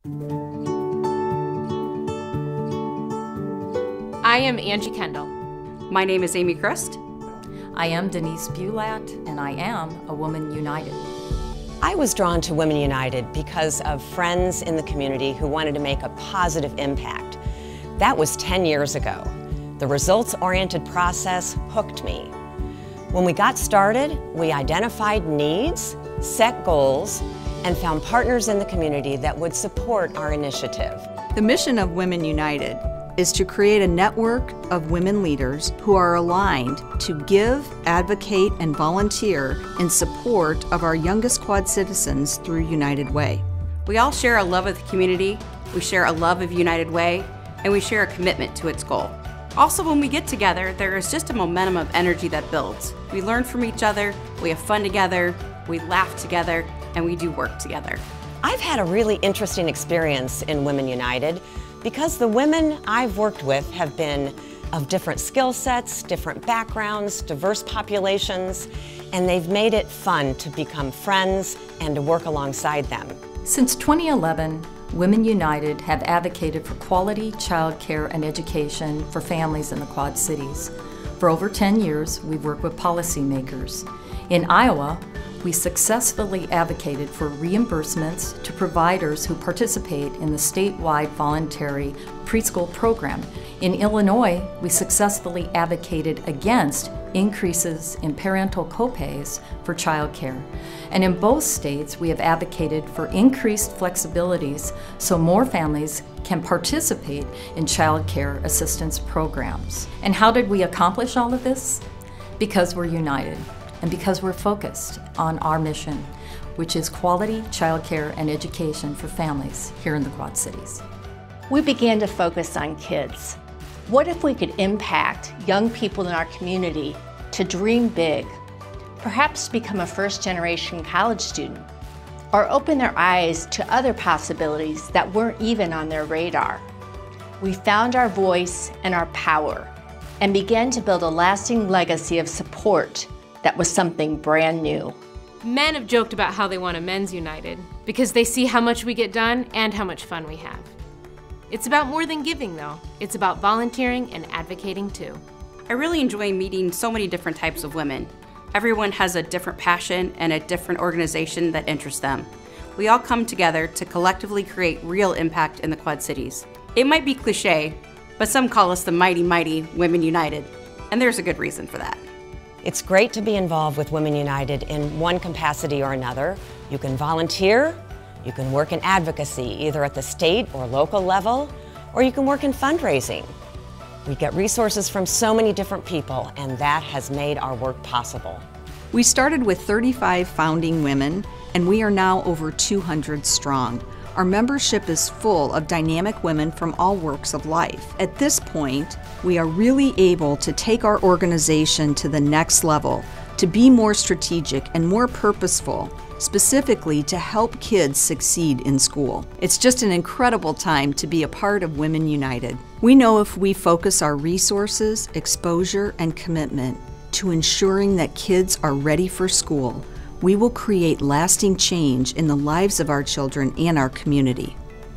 I am Angie Kendall. My name is Amy Christ. I am Denise Bulat, and I am a Women United. I was drawn to Women United because of friends in the community who wanted to make a positive impact. That was 10 years ago. The results-oriented process hooked me. When we got started, we identified needs, set goals, and found partners in the community that would support our initiative. The mission of Women United is to create a network of women leaders who are aligned to give, advocate, and volunteer in support of our youngest Quad citizens through United Way. We all share a love of the community, we share a love of United Way, and we share a commitment to its goal. Also, when we get together, there is just a momentum of energy that builds. We learn from each other, we have fun together, we laugh together, and we do work together. I've had a really interesting experience in Women United because the women I've worked with have been of different skill sets, different backgrounds, diverse populations, and they've made it fun to become friends and to work alongside them. Since 2011, Women United have advocated for quality child care and education for families in the Quad Cities. For over 10 years, we've worked with policymakers. In Iowa, we successfully advocated for reimbursements to providers who participate in the statewide voluntary preschool program. In Illinois, we successfully advocated against increases in parental copays for child care. And in both states, we have advocated for increased flexibilities so more families can participate in child care assistance programs. And how did we accomplish all of this? Because we're united. And because we're focused on our mission, which is quality childcare and education for families here in the Quad Cities. We began to focus on kids. What if we could impact young people in our community to dream big, perhaps become a first-generation college student, or open their eyes to other possibilities that weren't even on their radar? We found our voice and our power and began to build a lasting legacy of support that was something brand new. Men have joked about how they want a Men's United because they see how much we get done and how much fun we have. It's about more than giving though. It's about volunteering and advocating too. I really enjoy meeting so many different types of women. Everyone has a different passion and a different organization that interests them. We all come together to collectively create real impact in the Quad Cities. It might be cliche, but some call us the mighty, mighty Women United, and there's a good reason for that. It's great to be involved with Women United in one capacity or another. You can volunteer, you can work in advocacy, either at the state or local level, or you can work in fundraising. We get resources from so many different people, and that has made our work possible. We started with 35 founding women, and we are now over 200 strong. Our membership is full of dynamic women from all walks of life. At this point, we are really able to take our organization to the next level, to be more strategic and more purposeful, specifically to help kids succeed in school. It's just an incredible time to be a part of Women United. We know if we focus our resources, exposure, and commitment to ensuring that kids are ready for school, we will create lasting change in the lives of our children and our community.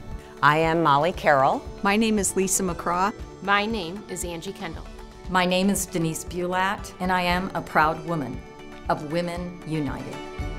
I am Molly Carroll. My name is Lisa McCraw. My name is Angie Kendall. My name is Denise Bulat, and I am a proud woman of Women United.